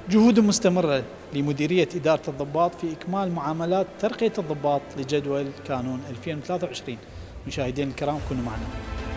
جهود مستمرة لمديرية إدارة الضباط في إكمال معاملات ترقية الضباط لجدول كانون 2023. مشاهدينا الكرام كونوا معنا.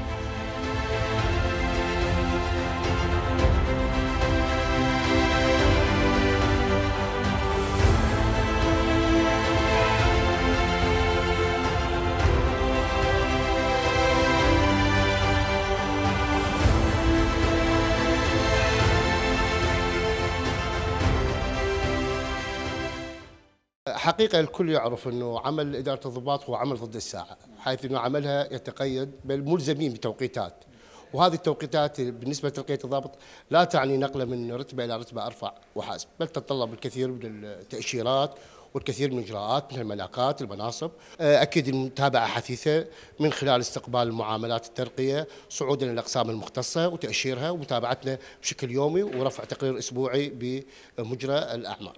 حقيقة الكل يعرف أنه عمل إدارة الضباط هو عمل ضد الساعة، حيث أنه عملها يتقيد بل ملزمين بتوقيتات، وهذه التوقيتات بالنسبة لترقية الضابط لا تعني نقله من رتبة إلى رتبة أرفع وحسب، بل تتطلب الكثير من التأشيرات والكثير من الإجراءات مثل الملاكات، المناصب، أكيد المتابعة حثيثة من خلال استقبال المعاملات الترقية، صعودنا للأقسام المختصة وتأشيرها ومتابعتنا بشكل يومي ورفع تقرير أسبوعي بمجرى الأعمال.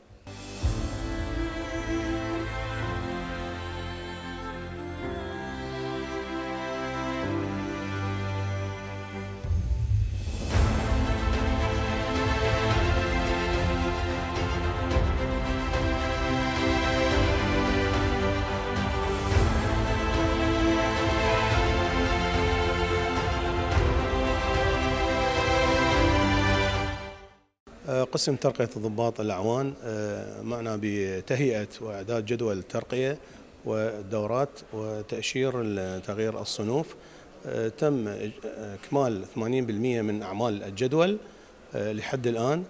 قسم ترقية الضباط الأعوان معنا بتهيئة وإعداد جدول الترقية والدورات وتأشير تغيير الصنوف. تم إكمال 80% من أعمال الجدول لحد الآن،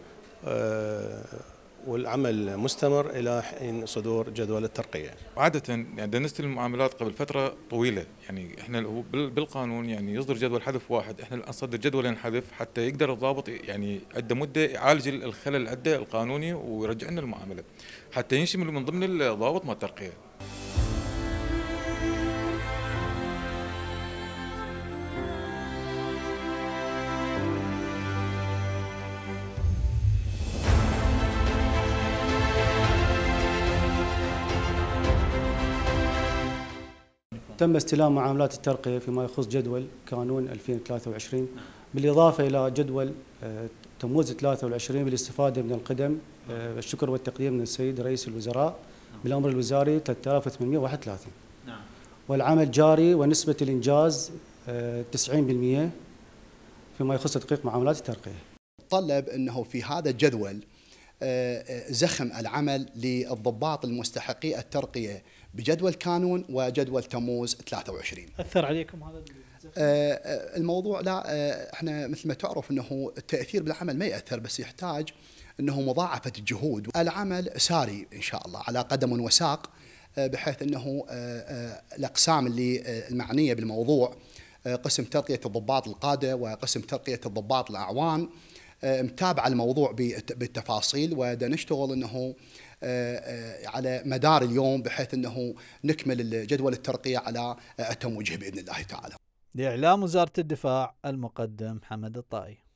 والعمل مستمر إلى حين صدور جدول الترقية. عادة يعني نستلم المعاملات قبل فترة طويلة، يعني احنا بالقانون يعني يصدر جدول حذف واحد، احنا الآن نصدر جدولين حذف حتى يقدر الضابط يعني عنده مدة يعالج الخلل اللي عنده القانوني ويرجع لنا المعاملة حتى ينشمل من ضمن الضابط مع الترقية. تم استلام معاملات الترقية فيما يخص جدول كانون 2023 بالإضافة إلى جدول تموز 23 بالاستفادة من القدم. الشكر والتقدير من السيد رئيس الوزراء بالأمر الوزاري 3831. والعمل جاري ونسبة الإنجاز 90% فيما يخص تدقيق معاملات الترقية. طلب أنه في هذا الجدول زخم العمل للضباط المستحقي الترقية بجدول كانون وجدول تموز 23. أثر عليكم هذا الموضوع؟ لا، احنا مثل ما تعرف انه التأثير بالعمل ما يأثر، بس يحتاج انه مضاعفة الجهود. العمل ساري ان شاء الله على قدم وساق، بحيث انه الاقسام اللي المعنية بالموضوع، قسم ترقية الضباط القادة وقسم ترقية الضباط الأعوان، متابعة الموضوع بالتفاصيل، ودا نشتغل انه على مدار اليوم بحيث انه نكمل جدول الترقية على اتم وجه باذن الله تعالى. لإعلام وزارة الدفاع، المقدم حمد الطائي.